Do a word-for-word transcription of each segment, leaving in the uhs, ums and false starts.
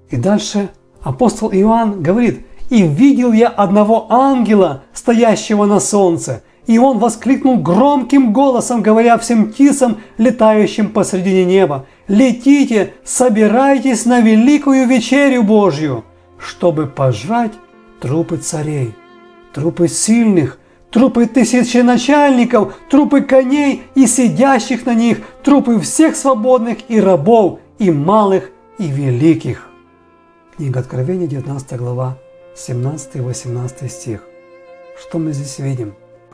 И дальше апостол Иоанн говорит: «И видел я одного ангела, стоящего на солнце, и он воскликнул громким голосом, говоря всем птицам, летающим посредине неба: летите, собирайтесь на великую вечерю Божью, чтобы пожрать трупы царей, трупы сильных, трупы тысяченачальников, трупы коней и сидящих на них, трупы всех свободных и рабов, и малых, и великих». Книга Откровения, девятнадцатая глава, семнадцатый и восемнадцатый стих. Что мы здесь видим?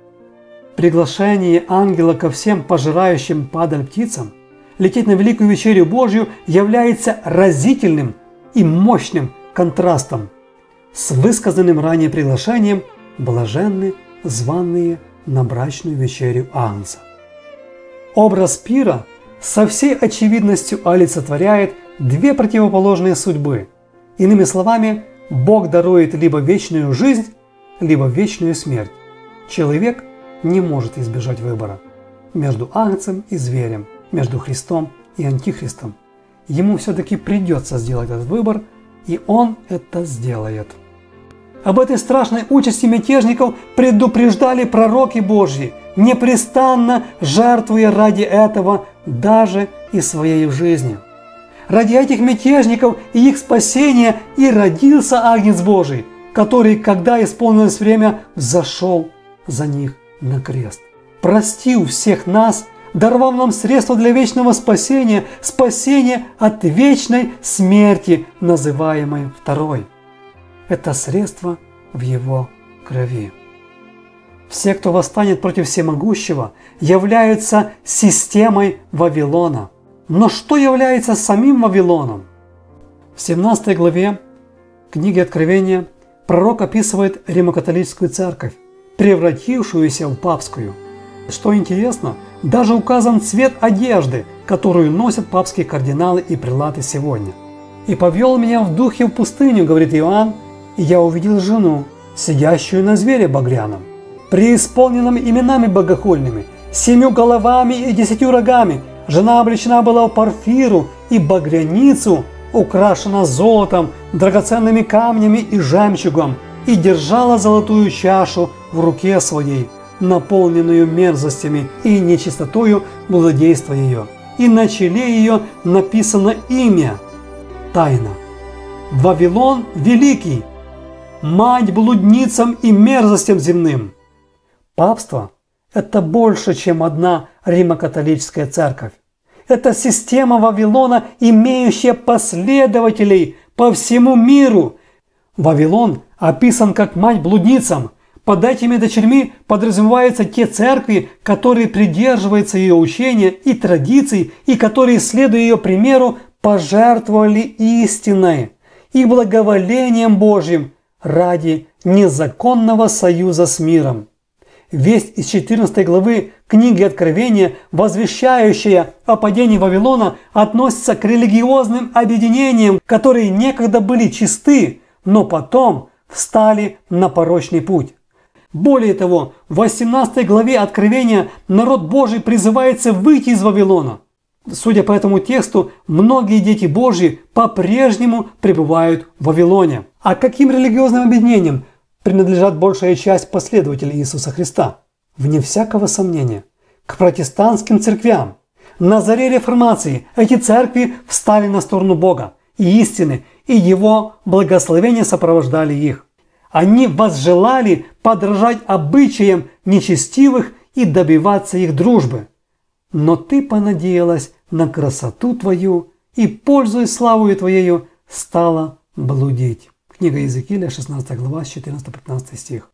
Приглашение ангела ко всем пожирающим падаль птицам лететь на великую вечерю Божью является разительным и мощным контрастом с высказанным ранее приглашением «блаженны, званые на брачную вечерю Агнца». Образ пира со всей очевидностью олицетворяет две противоположные судьбы. Иными словами, Бог дарует либо вечную жизнь, либо вечную смерть. Человек не может избежать выбора между Агнцем и зверем, между Христом и Антихристом. Ему все-таки придется сделать этот выбор, и он это сделает. Об этой страшной участи мятежников предупреждали пророки Божьи, непрестанно жертвуя ради этого даже и своей жизнью. Ради этих мятежников и их спасения и родился Агнец Божий, который, когда исполнилось время, взошел за них на крест, простил всех нас, даровав нам средства для вечного спасения, спасения от вечной смерти, называемой второй. Это средство в Его крови. Все, кто восстанет против всемогущего, являются системой Вавилона. Но что является самим Вавилоном? В семнадцатой главе книги Откровения пророк описывает Римо-католическую церковь, превратившуюся в папскую. Что интересно, даже указан цвет одежды, которую носят папские кардиналы и прелаты сегодня. «И повел меня в духе в пустыню, — говорит Иоанн, — и я увидел жену, сидящую на звере багряном, преисполненном именами богохульными, семью головами и десятью рогами. Жена облечена была в парфиру и багряницу, украшена золотом, драгоценными камнями и жемчугом, и держала золотую чашу в руке своей, наполненную мерзостями и нечистотою блудодейства ее. И на челе ее написано имя, тайна: Вавилон Великий, мать блудницам и мерзостям земным». Папство – это больше, чем одна Римо-католическая церковь. Это система Вавилона, имеющая последователей по всему миру. Вавилон описан как мать блудницам. Под этими дочерьми подразумеваются те церкви, которые придерживаются ее учения и традиций, и которые, следуя ее примеру, пожертвовали истиной и благоволением Божьим ради незаконного союза с миром. Весть из четырнадцатой главы книги Откровения, возвещающая о падении Вавилона, относится к религиозным объединениям, которые некогда были чисты, но потом встали на порочный путь. Более того, в восемнадцатой главе Откровения народ Божий призывается выйти из Вавилона. Судя по этому тексту, многие дети Божьи по-прежнему пребывают в Вавилоне. А каким религиозным объединениям принадлежат большая часть последователей Иисуса Христа? Вне всякого сомнения, к протестантским церквям. На заре реформации эти церкви встали на сторону Бога и истины, и Его благословения сопровождали их. Они возжелали подражать обычаям нечестивых и добиваться их дружбы. Но ты понадеялась на красоту твою и, пользуясь славою твоею, стала блудить. Книга Иезекииля, шестнадцатая глава, четырнадцатый по пятнадцатый стих.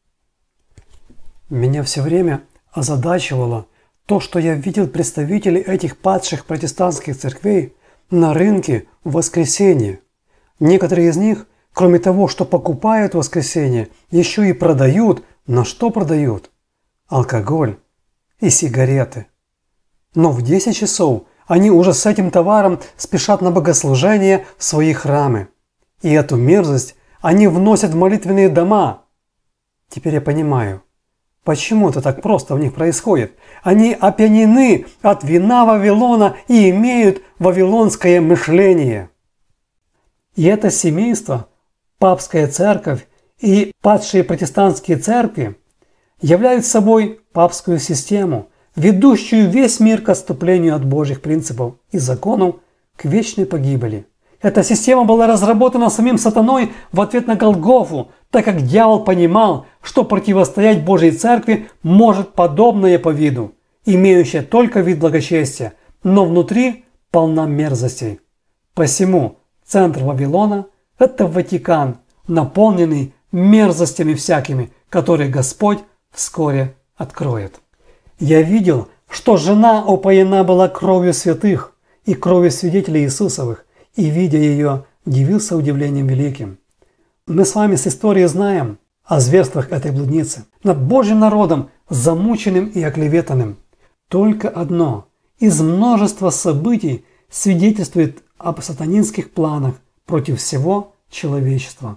Меня все время озадачивало то, что я видел представителей этих падших протестантских церквей на рынке в воскресенье. Некоторые из них, кроме того, что покупают в воскресенье, еще и продают. Но что продают? Алкоголь и сигареты. Но в десять часов они уже с этим товаром спешат на богослужение в свои храмы. И эту мерзость они вносят в молитвенные дома. Теперь я понимаю, почему это так просто у них происходит. Они опьянены от вина Вавилона и имеют вавилонское мышление. И это семейство, папская церковь и падшие протестантские церкви являют собой папскую систему, ведущую весь мир к отступлению от Божьих принципов и законов к вечной погибели. Эта система была разработана самим сатаной в ответ на Голгофу, так как дьявол понимал, что противостоять Божьей церкви может подобное по виду, имеющее только вид благочестия, но внутри полна мерзостей. Посему центр Вавилона – это Ватикан, наполненный мерзостями всякими, которые Господь вскоре откроет. Я видел, что жена упоена была кровью святых и кровью свидетелей Иисусовых, и, видя ее, дивился удивлением великим. Мы с вами с истории знаем о зверствах этой блудницы над Божьим народом, замученным и оклеветанным. Только одно из множества событий свидетельствует об сатанинских планах против всего человечества.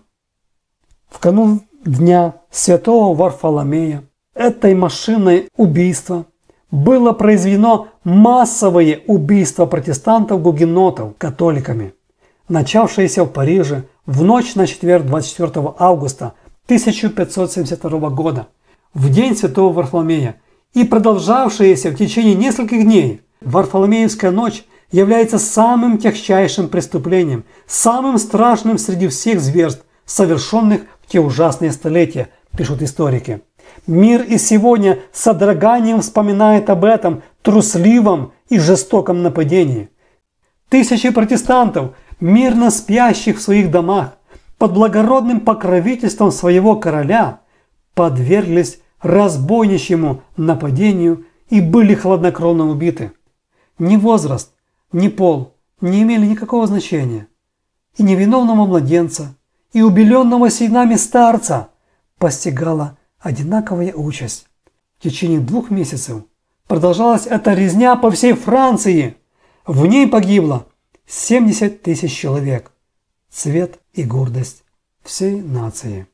В канун Дня Святого Варфоломея этой машиной убийства было произведено массовое убийство протестантов-гугенотов католиками, начавшееся в Париже в ночь на четверг двадцать четвёртого августа тысяча пятьсот семьдесят второго года, в день Святого Варфоломея, и продолжавшееся в течение нескольких дней. Варфоломеевская ночь является самым тягчайшим преступлением, самым страшным среди всех зверств, совершенных в те ужасные столетия, пишут историки. Мир и сегодня с содроганием вспоминает об этом трусливом и жестоком нападении. Тысячи протестантов, мирно спящих в своих домах, под благородным покровительством своего короля, подверглись разбойничьему нападению и были хладнокровно убиты. Ни возраст, ни пол не имели никакого значения. И невиновного младенца, и убеленного сединами старца постигала одинаковая участь. В течение двух месяцев продолжалась эта резня по всей Франции. В ней погибло семьдесят тысяч человек. Цвет и гордость всей нации.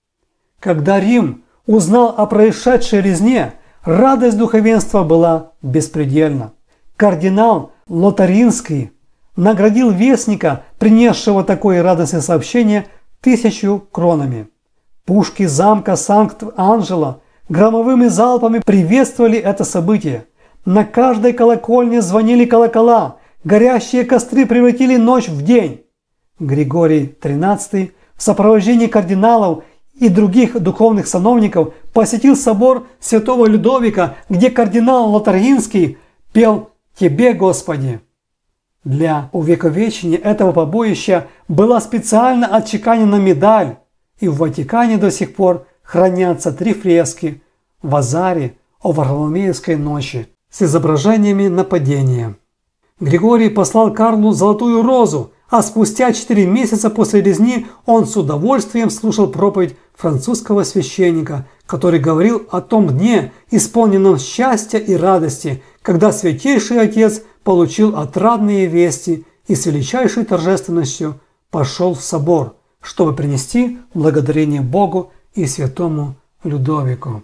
Когда Рим узнал о происшедшей резне, радость духовенства была беспредельна. Кардинал Лотаринский наградил вестника, принесшего такое радостное сообщение, тысячу кронами. Пушки замка Санкт-Анджело громовыми залпами приветствовали это событие. На каждой колокольне звонили колокола, горящие костры превратили ночь в день. Григорий тринадцатый в сопровождении кардиналов и других духовных сановников посетил собор святого Людовика, где кардинал Лотаринский пел «Тебе, Господи». Для увековечения этого побоища была специально отчеканена медаль, и в Ватикане до сих пор хранятся три фрески в Азаре о Варфоломеевской ночи с изображениями нападения. Григорий послал Карлу золотую розу, а спустя четыре месяца после резни он с удовольствием слушал проповедь французского священника, который говорил о том дне, исполненном счастья и радости, когда Святейший Отец получил отрадные вести и с величайшей торжественностью пошел в собор, чтобы принести благодарение Богу и святому Людовику.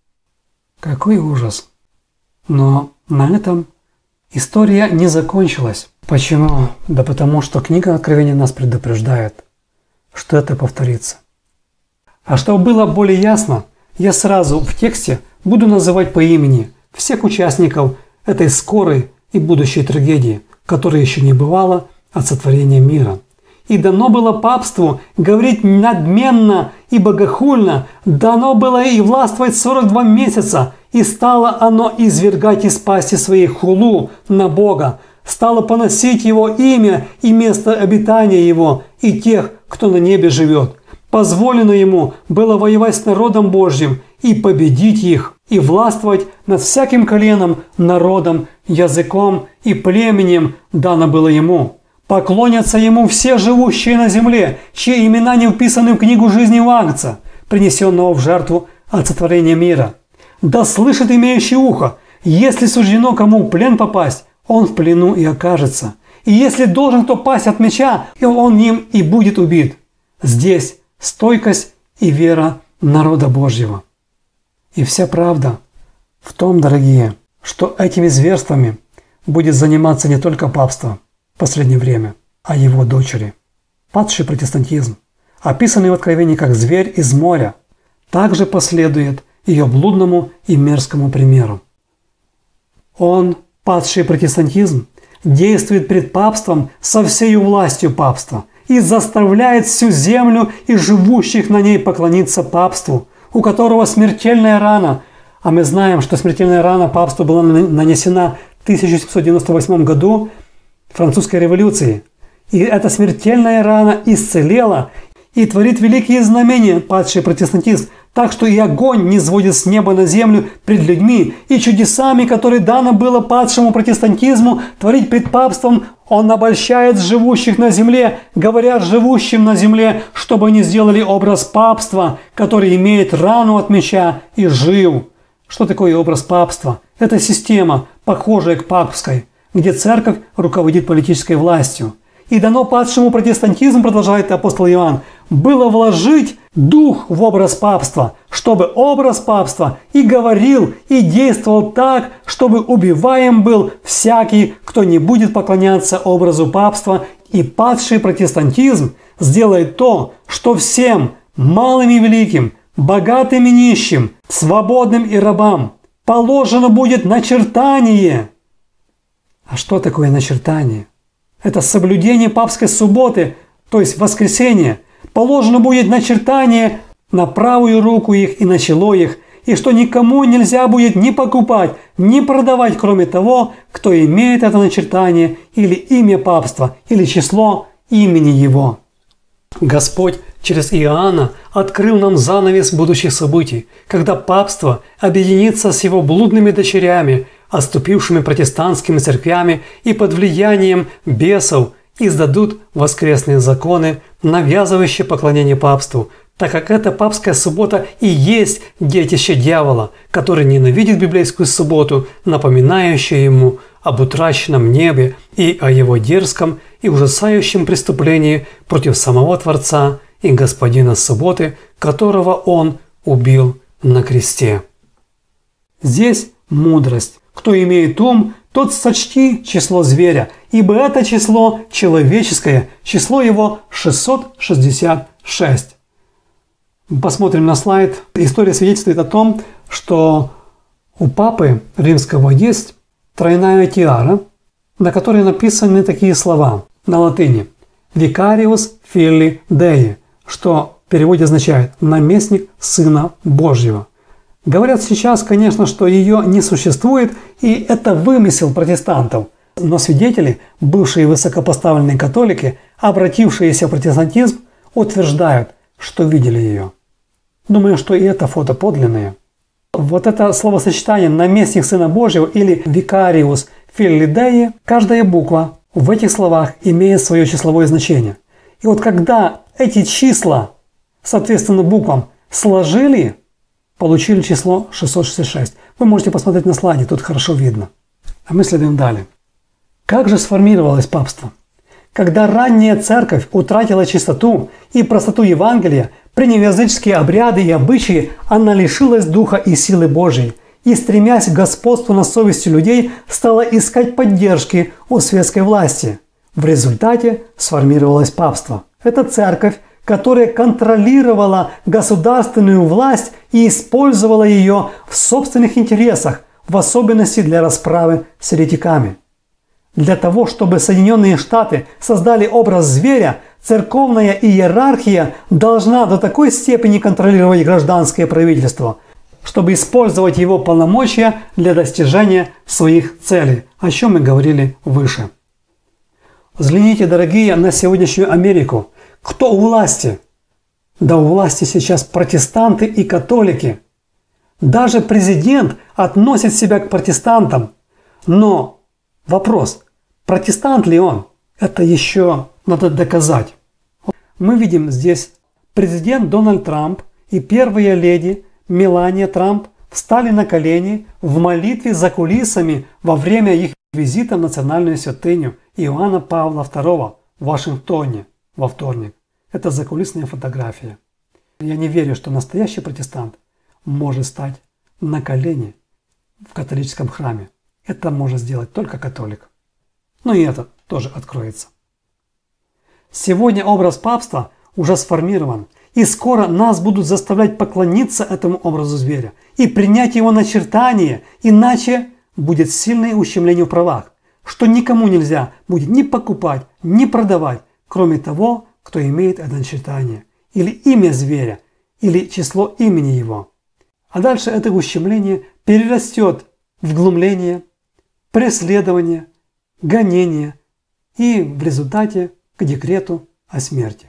Какой ужас! Но на этом история не закончилась. Почему? Да потому что книга Откровения нас предупреждает, что это повторится. А чтобы было более ясно, я сразу в тексте буду называть по имени всех участников этой скорой и будущей трагедии, которая еще не бывала от сотворения мира. И дано было папству говорить надменно и богохульно, дано было и властвовать сорок два месяца, и стало оно извергать из пасти своей хулу на Бога, стало поносить Его имя и место обитания Его и тех, кто на небе живет. Позволено Ему было воевать с народом Божьим и победить их, и властвовать над всяким коленом, народом, языком и племенем дано было Ему. Поклонятся Ему все живущие на земле, чьи имена не вписаны в книгу жизни Агнца, принесенного в жертву от сотворения мира. Да слышит имеющий ухо, если суждено кому в плен попасть, он в плену и окажется. И если должен кто пасть от меча, и он им и будет убит. Здесь стойкость и вера народа Божьего. И вся правда в том, дорогие, что этими зверствами будет заниматься не только папство в последнее время, а его дочери. Падший протестантизм, описанный в Откровении как зверь из моря, также последует ее блудному и мерзкому примеру. Он, падший протестантизм, действует пред папством со всею властью папства и заставляет всю землю и живущих на ней поклониться папству, у которого смертельная рана, а мы знаем, что смертельная рана папству была нанесена в тысяча семьсот девяносто восьмом году французской революции. И эта смертельная рана исцелела и творит великие знамения, падший протестантизм, так что и огонь не сводит с неба на землю пред людьми, и чудесами, которые дано было падшему протестантизму творить пред папством, он обольщает живущих на земле, говоря живущим на земле, чтобы они сделали образ папства, который имеет рану от меча и жив. Что такое образ папства? Это система, похожая к папской, где церковь руководит политической властью. И дано падшему протестантизму, продолжает апостол Иоанн, было вложить дух в образ папства, чтобы образ папства и говорил, и действовал так, чтобы убиваем был всякий, кто не будет поклоняться образу папства, и падший протестантизм сделает то, что всем, малым и великим, богатым и нищим, свободным и рабам, положено будет начертание. А что такое начертание? Это соблюдение папской субботы, то есть воскресенье. Положено будет начертание на правую руку их и на чело их, и что никому нельзя будет ни покупать, ни продавать, кроме того, кто имеет это начертание, или имя папства, или число имени его. Господь через Иоанна открыл нам занавес будущих событий, когда папство объединится с его блудными дочерями, отступившими протестантскими церквями и под влиянием бесов издадут воскресные законы, навязывающие поклонение папству, так как эта папская суббота и есть детище дьявола, который ненавидит библейскую субботу, напоминающую ему об утраченном небе и о его дерзком и ужасающем преступлении против самого Творца и Господина субботы, которого он убил на кресте. Здесь мудрость. Кто имеет ум, тот сочти число зверя, ибо это число человеческое, число его шестьсот шестьдесят шесть. Посмотрим на слайд. История свидетельствует о том, что у папы римского есть тройная тиара, на которой написаны такие слова на латыни «Vicarius Filii Dei», что в переводе означает «наместник Сына Божьего». Говорят сейчас, конечно, что ее не существует, и это вымысел протестантов. Но свидетели, бывшие высокопоставленные католики, обратившиеся в протестантизм, утверждают, что видели ее. Думаю, что и это фото подлинное. Вот это словосочетание «наместник Сына Божьего» или «Vicarius Filii Dei», каждая буква в этих словах имеет свое числовое значение. И вот когда эти числа, соответственно буквам, сложили, получили число шестьсот шестьдесят шесть. Вы можете посмотреть на слайде, тут хорошо видно. А мы следуем далее. Как же сформировалось папство? Когда ранняя церковь утратила чистоту и простоту Евангелия, приняв языческие обряды и обычаи, она лишилась духа и силы Божьей, и, стремясь к господству над совестью людей, стала искать поддержки у светской власти. В результате сформировалось папство. Это церковь, которая контролировала государственную власть и использовала ее в собственных интересах, в особенности для расправы с еретиками. Для того, чтобы Соединенные Штаты создали образ зверя, церковная иерархия должна до такой степени контролировать гражданское правительство, чтобы использовать его полномочия для достижения своих целей, о чем мы говорили выше. Взгляните, дорогие, на сегодняшнюю Америку. Кто у власти? Да у власти сейчас протестанты и католики. Даже президент относит себя к протестантам. Но вопрос, протестант ли он? Это еще надо доказать. Мы видим здесь президент Дональд Трамп и первая леди Мелания Трамп встали на колени в молитве за кулисами во время их визита в национальную святыню Иоанна Павла второго в Вашингтоне во вторник. Это закулисная фотография. Я не верю, что настоящий протестант может стать на колени в католическом храме. Это может сделать только католик. Ну и это тоже откроется. Сегодня образ папства уже сформирован, и скоро нас будут заставлять поклониться этому образу зверя и принять его начертание, иначе будет сильное ущемление в правах, что никому нельзя будет ни покупать, ни продавать, кроме того, кто имеет это начертание, или имя зверя, или число имени его. А дальше это ущемление перерастет в глумление, преследование, гонение и в результате к декрету о смерти.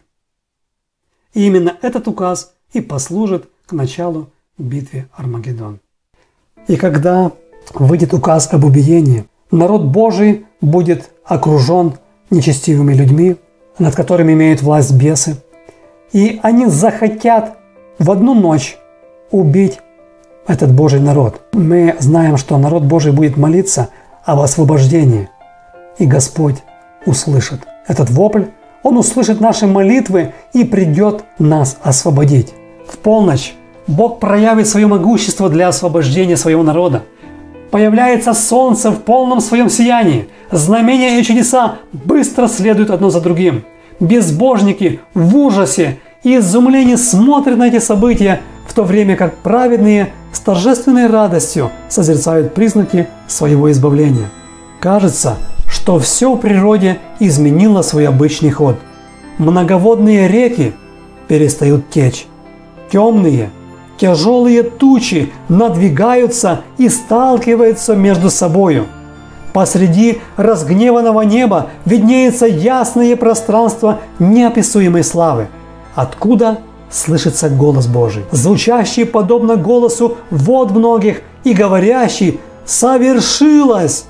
И именно этот указ и послужит к началу битвы Армагеддон. И когда выйдет указ об убиении, народ Божий будет окружен нечестивыми людьми, над которыми имеют власть бесы, и они захотят в одну ночь убить этот Божий народ. Мы знаем, что народ Божий будет молиться об освобождении, и Господь услышит этот вопль, Он услышит наши молитвы и придет нас освободить. В полночь Бог проявит свое могущество для освобождения своего народа. Появляется солнце в полном своем сиянии. Знамения и чудеса быстро следуют одно за другим. Безбожники в ужасе и изумлении смотрят на эти события, в то время как праведные с торжественной радостью созерцают признаки своего избавления. Кажется, что все в природе изменило свой обычный ход. Многоводные реки перестают течь. Темные, тяжелые тучи надвигаются и сталкиваются между собою. Посреди разгневанного неба виднеется ясное пространство неописуемой славы, откуда слышится голос Божий, звучащий подобно голосу вод многих и говорящий «Совершилось!».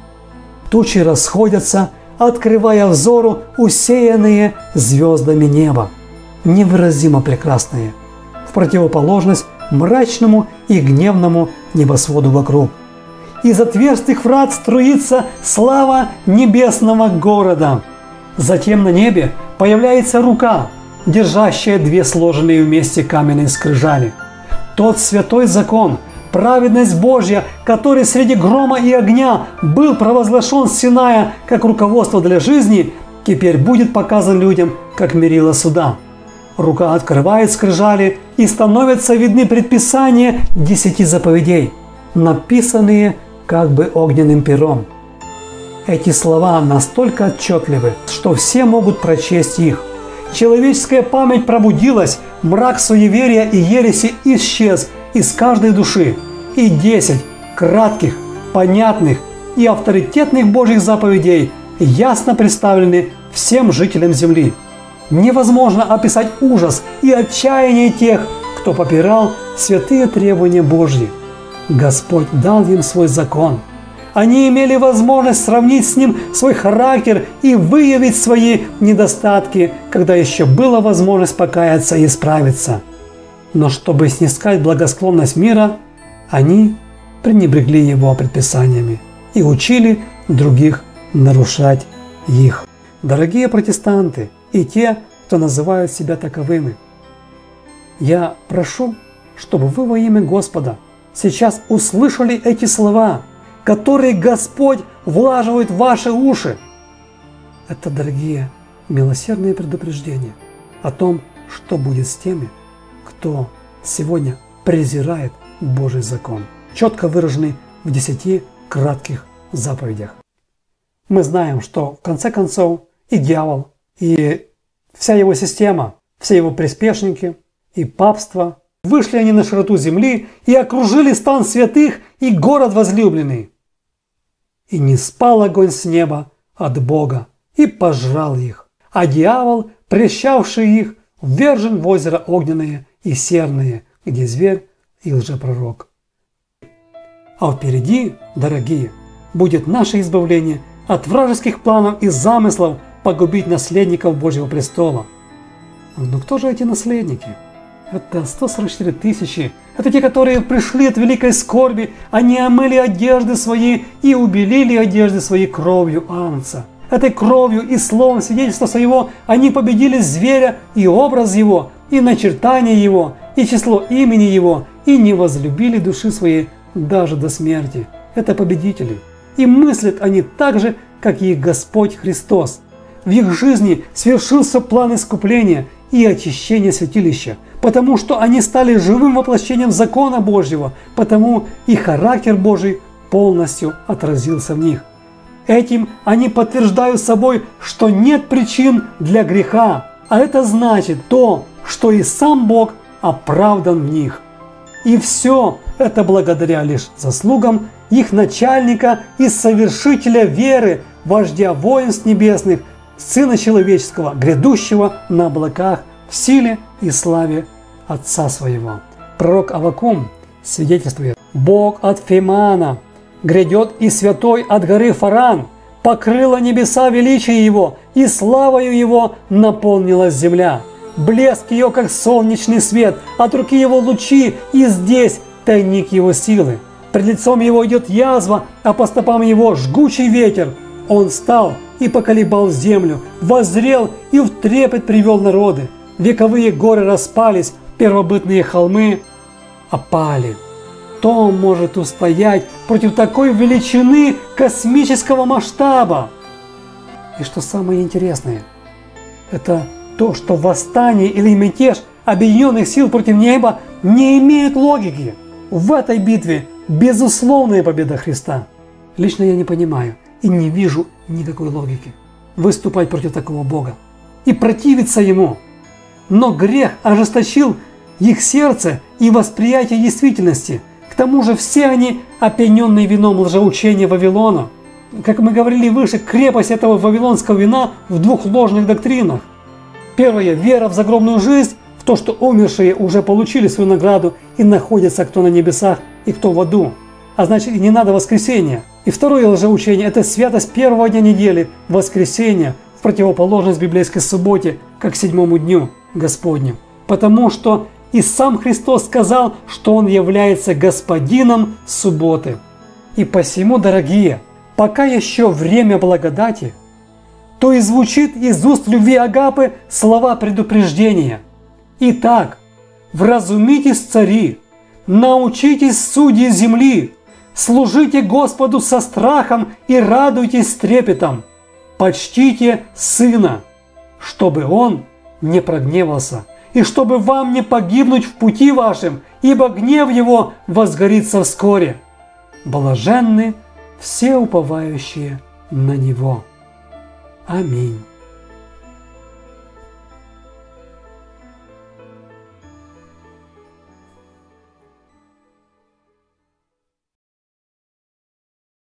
Тучи расходятся, открывая взору усеянные звездами неба, невыразимо прекрасные, в противоположность мрачному и гневному небосводу вокруг. Из отверстых врат струится слава небесного города. Затем на небе появляется рука, держащая две сложенные вместе каменные скрижали. Тот святой закон, праведность Божья, который среди грома и огня был провозглашен с Синая как руководство для жизни, теперь будет показан людям как мерило суда. Рука открывает скрижали, и становятся видны предписания десяти заповедей, написанные как бы огненным пером. Эти слова настолько отчетливы, что все могут прочесть их. Человеческая память пробудилась, мрак суеверия и ереси исчез из каждой души, и десять кратких, понятных и авторитетных Божьих заповедей ясно представлены всем жителям земли. Невозможно описать ужас и отчаяние тех, кто попирал святые требования Божьи. Господь дал им свой закон. Они имели возможность сравнить с ним свой характер и выявить свои недостатки, когда еще была возможность покаяться и исправиться. Но чтобы снискать благосклонность мира, они пренебрегли его предписаниями и учили других нарушать их. Дорогие протестанты и те, кто называют себя таковыми, я прошу, чтобы вы во имя Господа сейчас услышали эти слова, которые Господь влаживает в ваши уши. Это, дорогие, милосердные предупреждения о том, что будет с теми, кто сегодня презирает Божий закон, четко выраженный в десяти кратких заповедях. Мы знаем, что в конце концов и дьявол, и вся его система, все его приспешники и папство, вышли они на широту земли и окружили стан святых и город возлюбленный. И не спал огонь с неба от Бога, и пожрал их, а дьявол, прельщавший их, ввержен в озеро огненное и серное, где зверь и лжепророк. А впереди, дорогие, будет наше избавление от вражеских планов и замыслов погубить наследников Божьего престола. Но кто же эти наследники? Это сто сорок четыре тысячи. Это те, которые пришли от великой скорби. Они омыли одежды свои и убелили одежды свои кровью агнца. Этой кровью и словом свидетельства своего они победили зверя и образ его, и начертание его, и число имени его, и не возлюбили души своей даже до смерти. Это победители. И мыслят они так же, как и их Господь Христос. в их жизни свершился план искупления и очищения святилища, потому что они стали живым воплощением закона Божьего, потому и характер Божий полностью отразился в них. Этим они подтверждают собой, что нет причин для греха, а это значит то, что и сам Бог оправдан в них. И все это благодаря лишь заслугам их начальника и совершителя веры, вождя воинств небесных, Сына Человеческого, грядущего на облаках в силе и славе Отца Своего. Пророк Аввакум свидетельствует: «Бог от Фимана грядет, и святой от горы Фаран, покрыло небеса величие Его, и славою Его наполнилась земля. Блеск Ее, как солнечный свет, от руки Его лучи, и здесь тайник Его силы. Пред лицом Его идет язва, а по стопам Его жгучий ветер. Он встал и поколебал землю, воззрел и в трепет привел народы. Вековые горы распались, первобытные холмы опали». Кто может устоять против такой величины космического масштаба? И что самое интересное, это то, что восстание или мятеж объединенных сил против неба не имеет логики. В этой битве безусловная победа Христа. Лично я не понимаю и не вижу никакой логики выступать против такого Бога и противиться Ему. Но грех ожесточил их сердце и восприятие действительности. К тому же все они опьяненные вином лжеучения Вавилона. Как мы говорили выше, крепость этого вавилонского вина в двух ложных доктринах. Первое – вера в загробную жизнь, в то, что умершие уже получили свою награду и находятся кто на небесах и кто в аду. А значит, и не надо воскресения. И второе лжеучение – это святость первого дня недели, воскресенья, в противоположность библейской субботе, как седьмому дню Господню. Потому что и сам Христос сказал, что Он является Господином субботы. И посему, дорогие, пока еще время благодати, то и звучит из уст любви Агапы слова предупреждения. Итак, вразумитесь, цари, научитесь, судьи земли, служите Господу со страхом и радуйтесь с трепетом, почтите Сына, чтобы Он не прогневался, и чтобы вам не погибнуть в пути вашем, ибо гнев Его возгорится вскоре. Блаженны все уповающие на Него. Аминь.